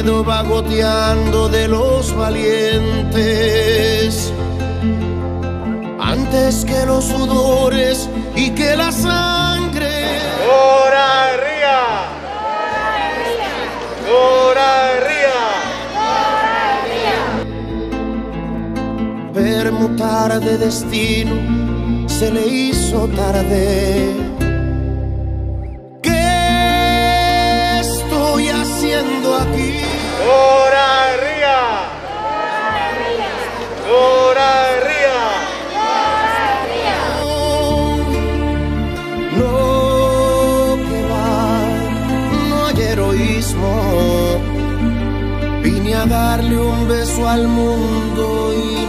miedo va goteando de los valientes, antes que los sudores y que la sangre. ¡Cora Ría! ¡Cora Ría! Permutar de destino se le hizo tarde. ¿Qué estoy haciendo aquí? ¡Cora Ría! ¡Cora Ría! No, que va, no hay heroísmo. Vine a darle un beso al mundo y